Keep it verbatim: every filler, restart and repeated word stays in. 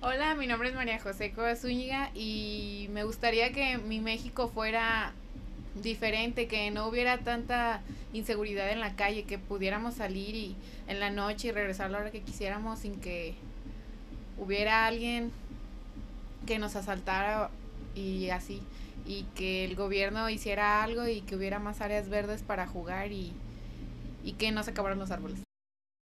Hola, mi nombre es María José Cuevas Zúñiga y me gustaría que mi México fuera diferente, que no hubiera tanta inseguridad en la calle, que pudiéramos salir y en la noche y regresar a la hora que quisiéramos sin que hubiera alguien que nos asaltara y así, y que el gobierno hiciera algo y que hubiera más áreas verdes para jugar y, y que no se acabaran los árboles.